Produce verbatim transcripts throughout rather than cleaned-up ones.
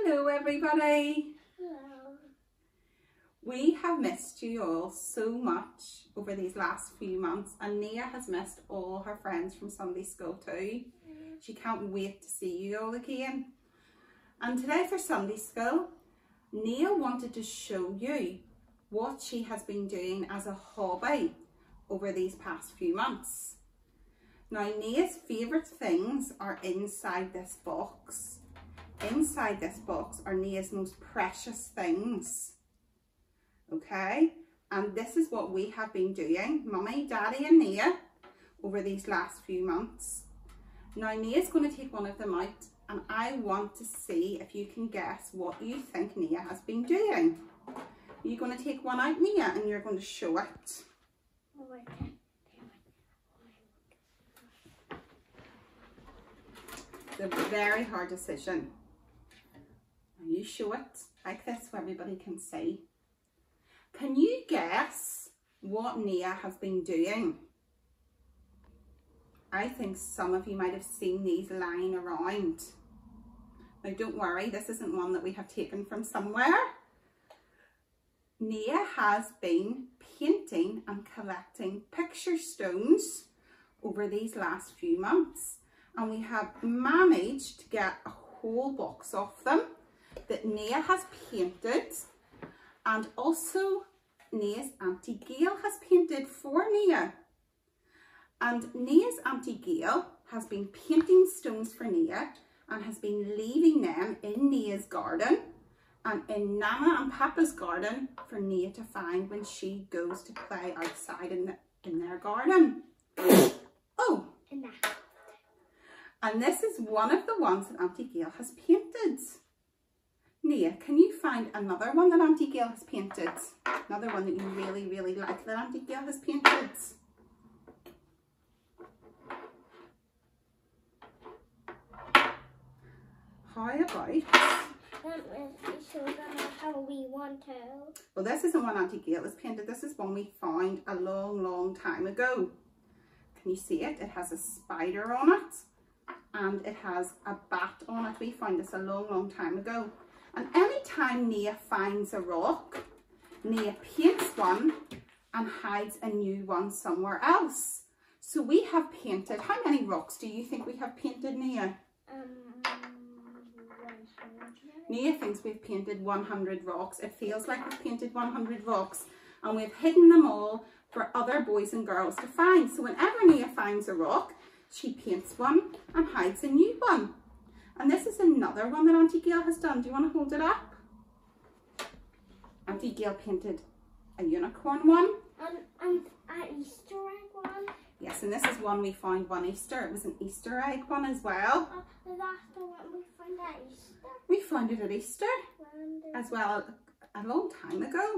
Hello everybody. Hello. We have missed you all so much over these last few months, and Nia has missed all her friends from Sunday school too. She can't wait to see you all again. And today for Sunday school, Nia wanted to show you what she has been doing as a hobby over these past few months. Now, Nia's favourite things are inside this box. Inside this box are Nia's most precious things. Okay, and this is what we have been doing, Mummy, Daddy and Nia, over these last few months. Now, Nia's going to take one of them out, and I want to see if you can guess what you think Nia has been doing. You're going to take one out, Nia, and you're going to show it. It's a very hard decision. Now you show it like this so everybody can see. Can you guess what Nia has been doing? I think some of you might have seen these lying around. Now don't worry, this isn't one that we have taken from somewhere. Nia has been painting and collecting picture stones over these last few months, and we have managed to get a whole box of them that Nia has painted, and also Nia's Auntie Gail has painted for Nia. And Nia's Auntie Gail has been painting stones for Nia and has been leaving them in Nia's garden and in Nana and Papa's garden for Nia to find when she goes to play outside in, the, in their garden. Oh! And this is one of the ones that Auntie Gail has painted. Nia, can you find another one that Auntie Gail has painted? Another one that you really, really like that Auntie Gail has painted? How about... Show them how we want to. Well, this isn't one Auntie Gail has painted. This is one we found a long, long time ago. Can you see it? It has a spider on it, and it has a bat on it. We found this a long, long time ago. And any time Nia finds a rock, Nia paints one and hides a new one somewhere else. So we have painted, how many rocks do you think we have painted, Nia? Um, Nia thinks we've painted one hundred rocks. It feels like we've painted one hundred rocks, and we've hidden them all for other boys and girls to find. So whenever Nia finds a rock, she paints one and hides a new one. And this is another one that Auntie Gail has done. Do you want to hold it up? Auntie Gail painted a unicorn one. Um, um, an Easter egg one. Yes, and this is one we found one Easter. It was an Easter egg one as well. Uh, that's the one we found at Easter. We found it at Easter Wonder. as well a long time ago.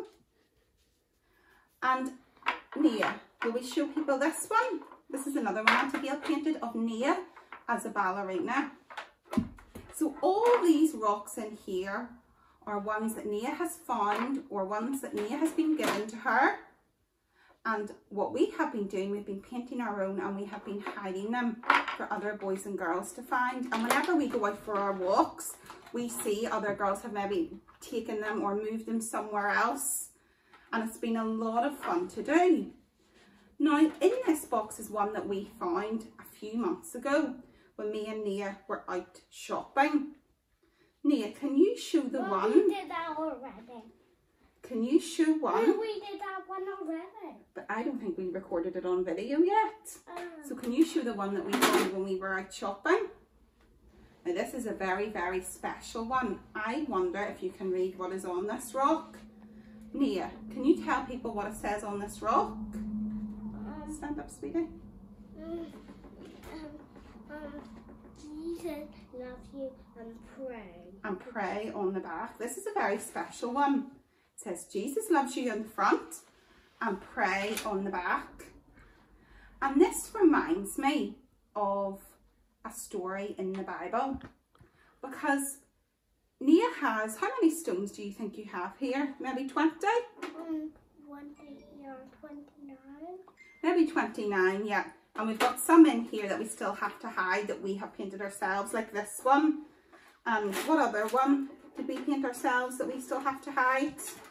And Nia, will we show people this one? This is another one Auntie Gail painted of Nia as a ballerina. So all these rocks in here are ones that Nia has found or ones that Nia has been given to her. And what we have been doing, we've been painting our own, and we have been hiding them for other boys and girls to find. And whenever we go out for our walks, we see other girls have maybe taken them or moved them somewhere else. And it's been a lot of fun to do. Now, in this box is one that we found a few months ago when me and Nia were out shopping. Nia, can you show the well, one? We did that already. Can you show one? No, we did that one already. But I don't think we recorded it on video yet. Um, So can you show the one that we found when we were out shopping? Now this is a very, very special one. I wonder if you can read what is on this rock. Nia, can you tell people what it says on this rock? um, Stand up, sweetie. um, um, Jesus loves you and pray. And pray on the back. This is a very special one. It says Jesus loves you in the front and pray on the back. And this reminds me of a story in the Bible, because Nia has, how many stones do you think you have here? Maybe twenty? Um, twenty or twenty-nine. Maybe twenty-nine, yeah. And we've got some in here that we still have to hide that we have painted ourselves, like this one. And what other one? Did we paint ourselves that we still have to hide?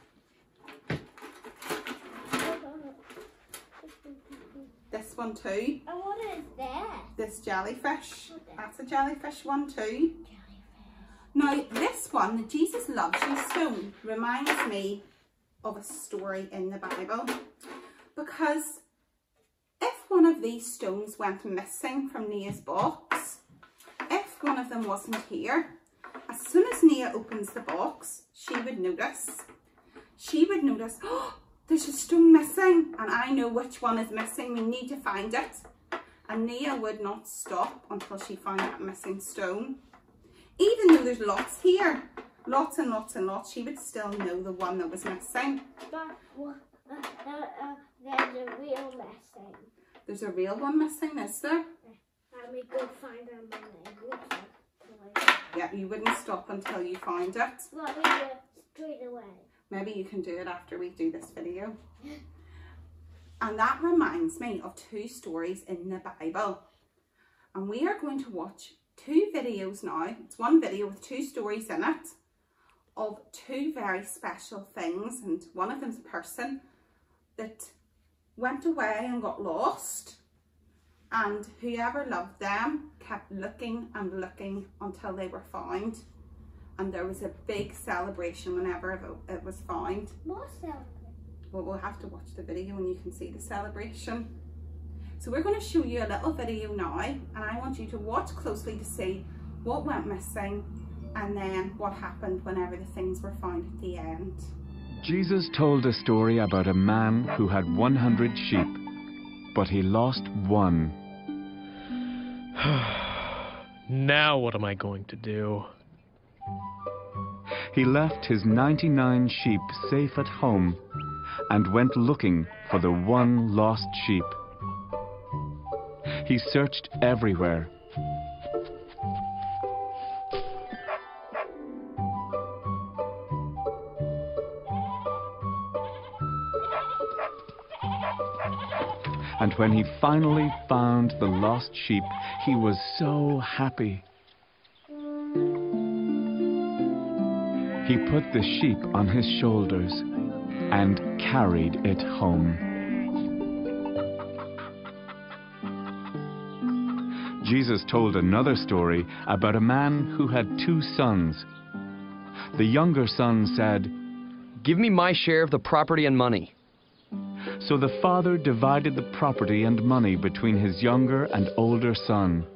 This one too. And what is that? This jellyfish. That's a jellyfish one too. Now this one, the Jesus Loves You stone, reminds me of a story in the Bible, because if one of these stones went missing from Nia's box, if one of them wasn't here, as soon as Nia opens the box, she would notice. She would notice, oh, there's a stone missing and I know which one is missing. We need to find it. And Nia would not stop until she found that missing stone. Even though there's lots here, lots and lots and lots, she would still know the one that was missing. But uh, uh, uh, there's a real missing. There's a real one missing, is there? Let me go find them and then go check. Yeah, you wouldn't stop until you find it. Let me do it straight away. Maybe you can do it after we do this video. And that reminds me of two stories in the Bible. And we are going to watch two videos now. It's one video with two stories in it of two very special things. And one of them's a person that went away and got lost. And whoever loved them kept looking and looking until they were found. And there was a big celebration whenever it was found. What celebration? Well, we'll have to watch the video and you can see the celebration. So we're going to show you a little video now, and I want you to watch closely to see what went missing and then what happened whenever the things were found at the end. Jesus told a story about a man who had one hundred sheep, but he lost one. Now what am I going to do? He left his ninety-nine sheep safe at home and went looking for the one lost sheep. He searched everywhere. And when he finally found the lost sheep, he was so happy. He put the sheep on his shoulders and carried it home. Jesus told another story about a man who had two sons. The younger son said, "Give me my share of the property and money." So the father divided the property and money between his younger and older son.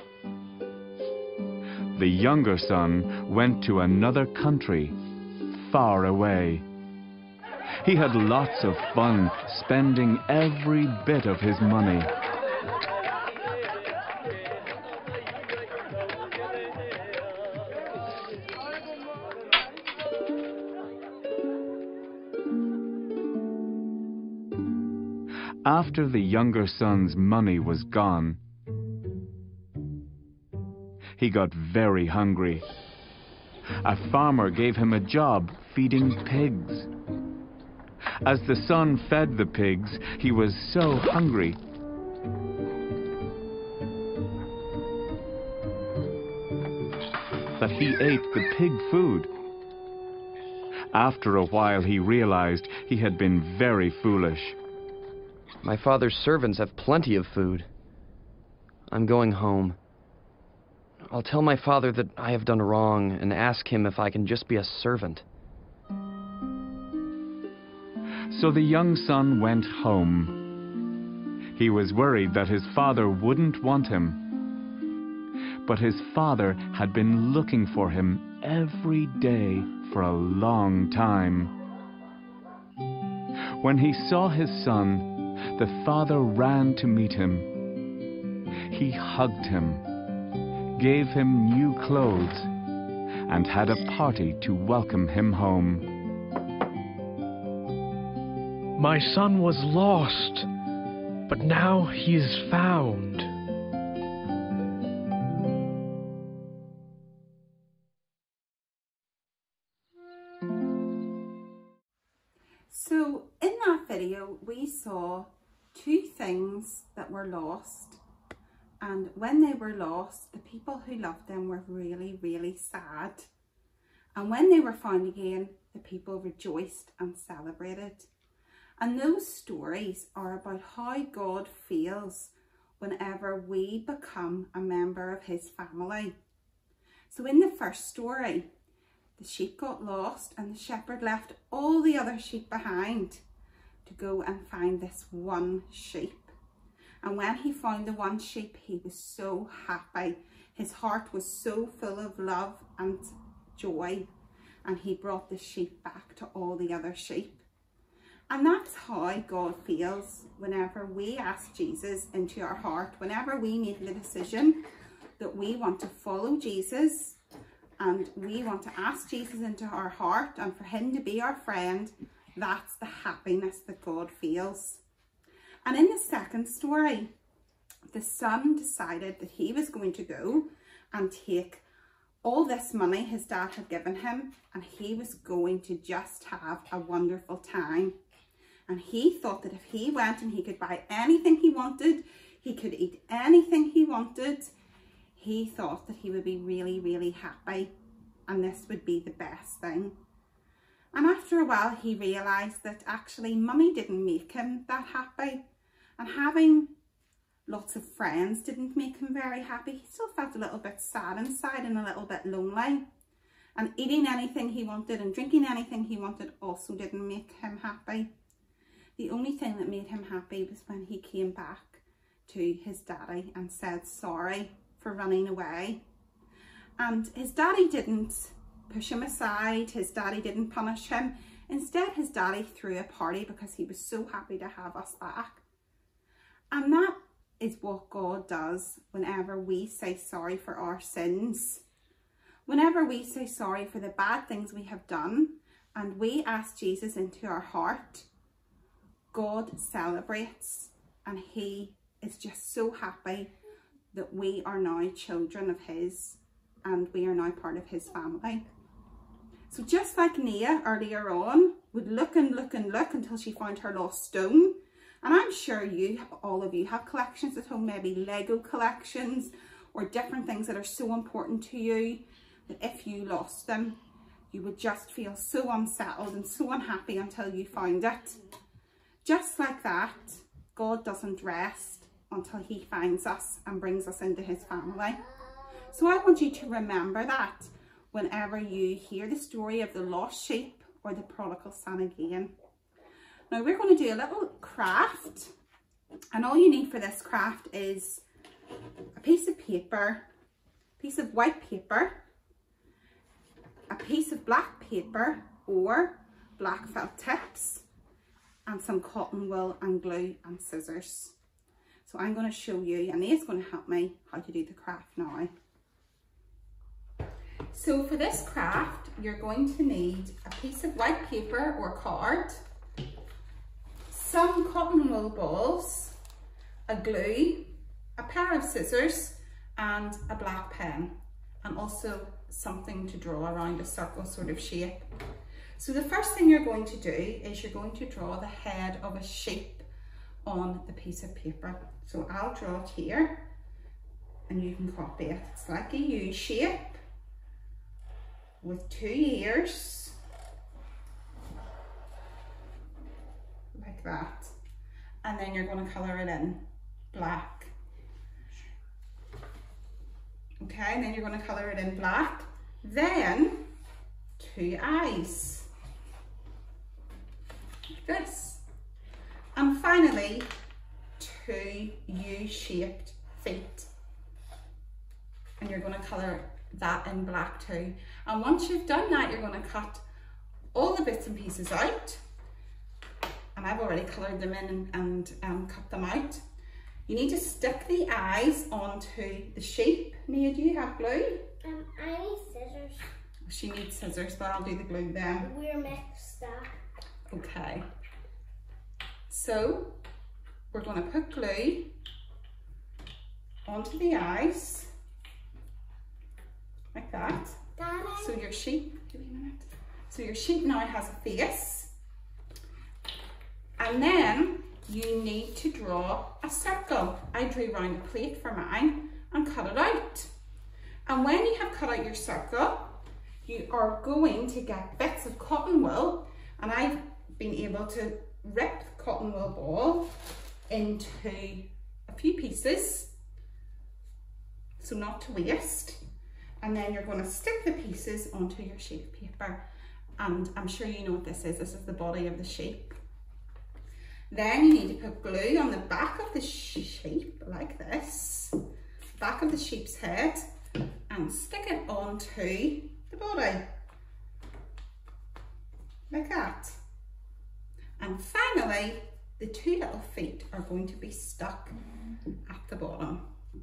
The younger son went to another country, far away. He had lots of fun, spending every bit of his money. After the younger son's money was gone, he got very hungry. A farmer gave him a job feeding pigs. As the son fed the pigs, he was so hungry that he ate the pig food. After a while, he realized he had been very foolish. My father's servants have plenty of food. I'm going home. I'll tell my father that I have done wrong and ask him if I can just be a servant. So the young son went home. He was worried that his father wouldn't want him. But his father had been looking for him every day for a long time. When he saw his son, the father ran to meet him. He hugged him, gave him new clothes, and had a party to welcome him home. My son was lost, but now he is found. So in that video we saw two things that were lost, and when they were lost, the people who loved them were really really sad. And when they were found again, the people rejoiced and celebrated. And those stories are about how God feels whenever we become a member of his family. So in the first story, the sheep got lost and the shepherd left all the other sheep behind to go and find this one sheep. And when he found the one sheep, he was so happy. His heart was so full of love and joy, and he brought the sheep back to all the other sheep. And that's how God feels whenever we ask Jesus into our heart, whenever we make the decision that we want to follow Jesus and we want to ask Jesus into our heart and for him to be our friend. That's the happiness that God feels. And in the second story, the son decided that he was going to go and take all this money his dad had given him, and he was going to just have a wonderful time. And he thought that if he went and he could buy anything he wanted, he could eat anything he wanted, he thought that he would be really, really happy, and this would be the best thing. And after a while, he realised that actually money didn't make him that happy, and having lots of friends didn't make him very happy. He still felt a little bit sad inside and a little bit lonely. And eating anything he wanted and drinking anything he wanted also didn't make him happy. The only thing that made him happy was when he came back to his daddy and said sorry for running away. And his daddy didn't push him aside, his daddy didn't punish him. Instead, his daddy threw a party because he was so happy to have us back. And that is what God does whenever we say sorry for our sins. Whenever we say sorry for the bad things we have done and we ask Jesus into our heart, God celebrates, and he is just so happy that we are now children of his and we are now part of his family. So just like Nia earlier on would look and look and look until she found her lost stone, and I'm sure you, all of you, have collections at home, maybe Lego collections or different things that are so important to you that if you lost them, you would just feel so unsettled and so unhappy until you found it. Just like that, God doesn't rest until he finds us and brings us into his family. So I want you to remember that whenever you hear the story of the lost sheep or the prodigal son again. Now we're going to do a little craft, and all you need for this craft is a piece of paper, a piece of white paper, a piece of black paper or black felt tips, and some cotton wool and glue and scissors. So I'm going to show you, and Nia's going to help me how to do the craft now. So for this craft, you're going to need a piece of white paper or card, some cotton wool balls, a glue, a pair of scissors and a black pen, and also something to draw around a circle sort of shape. So the first thing you're going to do is you're going to draw the head of a sheep on the piece of paper. So I'll draw it here and you can copy it. It's like a U shape with two ears, like that. And then you're going to colour it in black. Okay, and then you're going to colour it in black. Then two eyes. This, and finally two U-shaped feet, and you're going to colour that in black too. And once you've done that, you're going to cut all the bits and pieces out, and I've already coloured them in and, and um, cut them out. You need to stick the eyes onto the sheep. Nia, do you have glue? Um, I need scissors. She needs scissors, but I'll do the glue then. We're mixed up. Okay, so we're going to put glue onto the eyes, like that. Daddy. So your sheep, give me a minute. So your sheep now has a face, and then you need to draw a circle. I drew round a plate for mine and cut it out. And when you have cut out your circle, you are going to get bits of cotton wool, and I've been able to rip the cotton wool ball into a few pieces, so not to waste. And then you're going to stick the pieces onto your sheet of paper. And I'm sure you know what this is. This is the body of the sheep. Then you need to put glue on the back of the sheep, like this, back of the sheep's head, and stick it onto the body, like that. And finally, the two little feet are going to be stuck at the bottom.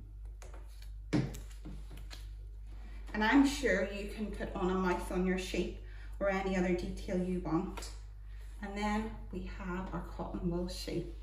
And I'm sure you can put on a mouth on your sheep or any other detail you want. And then we have our cotton wool sheep.